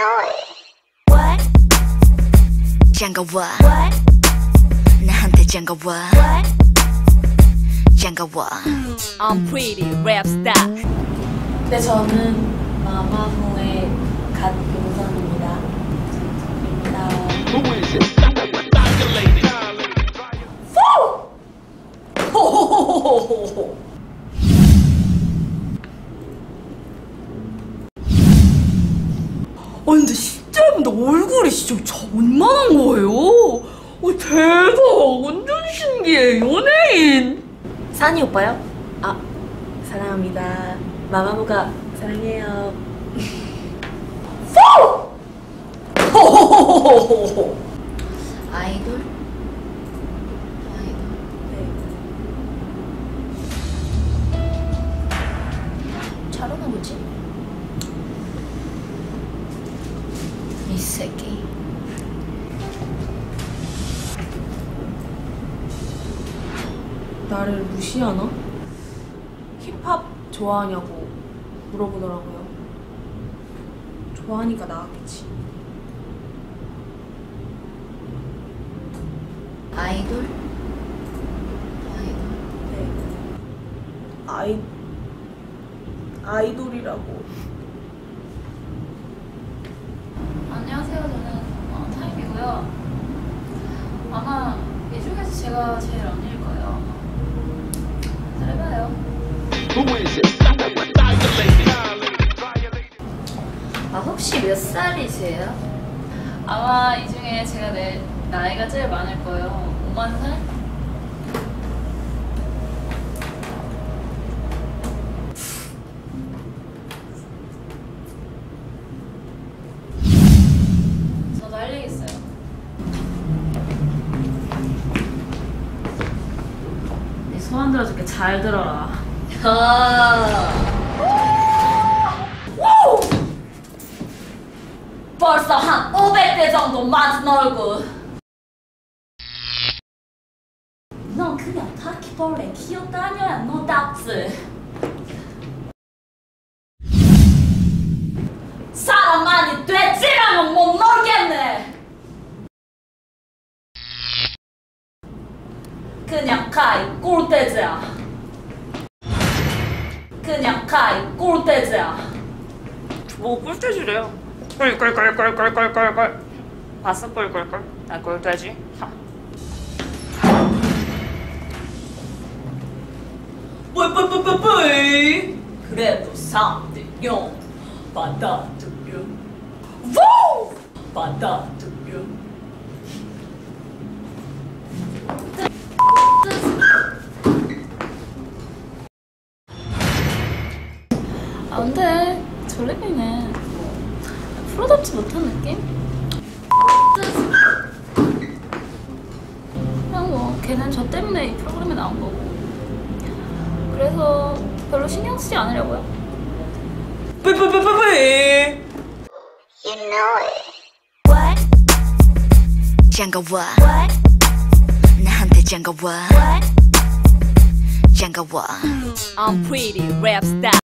know it. What? 장가와. What? 나한테 장가와. What? 장가와. I'm pretty Rapstar. 네, 저는 마마무의 갓 용선입니다. 호호호호호호. 근데 진짜 근데 얼굴이 진짜 존만한 거예요. 대박, 완전 신기해. 연예인. 산이 오빠요? 아, 사랑합니다. 마마무가 사랑해요. 호호호호호호. 아이돌? 네. 잘하나 보지? 이 새끼. 나를 무시하나? 힙합 좋아하냐고 물어보더라고요. 좋아하니까 나왔겠지. 아이돌? 네. 아이돌이라고. 안녕하세요. 저는 타임이고요. 아마 이 중에서 제가 제일 언니일 거예요. 잘해봐요. 아, 혹시 몇 살이세요? 아마 이 중에 제가 내 나이가 제일 많을 거예요. 5만 살? 저도 할 얘기 있어요. 네, 소원 들어줄게. 잘 들어라. 벌써 한 500대 정도 맞은 얼굴. 넌 그냥 바퀴벌레 기어다녀야 너답지. 사람 많이 됐지랑은 못 놀겠네. 그냥 가이 꿀돼지야. 그냥 가이 꿀돼지야. 뭐 꿀돼지래요? 꿀꿀꿀꿀꿀꿀꿀꿀. 봤어? 꿀꿀꿀. 나 꿀돼지. 뿌뿌뿌뿌뿌. 그래도 3대0 받아들여. 우! 받아들여. 아, 근데 졸리네. 프로답지 못한 느낌? 그냥 뭐 걔는 저 때문에 이 프로그램에 나온 거고, 그래서 별로 신경 쓰지 않으려고요. 뿌뿌뿌뿌뿌. You know it. What? 장가와. What? 나한테 장가와. What? 장가와. I'm pretty Rapstar.